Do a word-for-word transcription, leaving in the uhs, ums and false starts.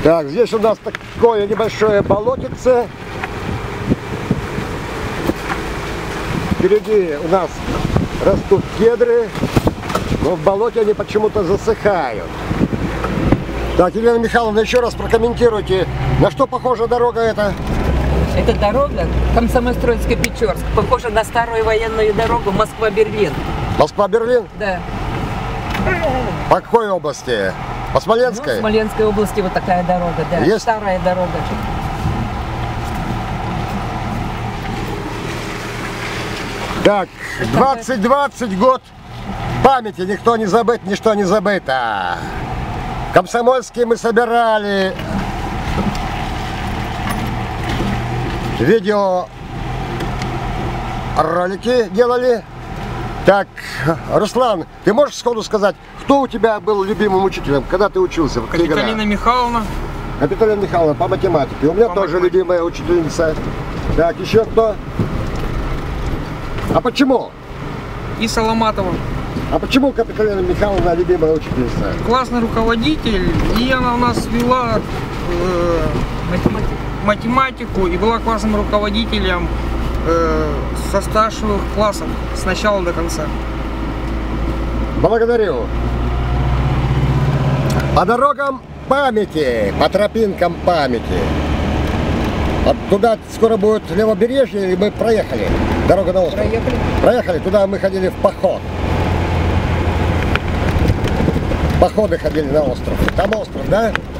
Так, здесь у нас такое небольшое болотице. Впереди у нас растут кедры, но в болоте они почему-то засыхают. Так, Елена Михайловна, еще раз прокомментируйте, на что похожа дорога эта? Эта дорога Комсомольск-Троицко-Печорск, похожа на старую военную дорогу Москва-Берлин. Москва-Берлин? Да. По какой области? По Смоленской? Ну, в Смоленской области вот такая дорога, да. Есть? Старая дорога. Так, двадцать двадцать год памяти, никто не забыт, ничто не забыто. В Комсомольске мы собирали видео ролики, делали. Так, Руслан, ты можешь сходу сказать, кто у тебя был любимым учителем, когда ты учился? В Капиталина Михайловна. Капиталина Михайловна по математике. У меня По тоже математике. любимая учительница. Так, еще кто? А почему? И Соломатова. А почему Капиталина Михайловна любимая учительница? Классный руководитель. И она у нас вела э, Математика. математику и была классным руководителем э, со старших классов с начала до конца. Благодарю. По дорогам памяти, по тропинкам памяти. Вот туда скоро будет левобережье, и мы проехали. Дорога на остров. Проехали. Проехали, туда мы ходили в поход. Походы ходили на остров. Там остров, да?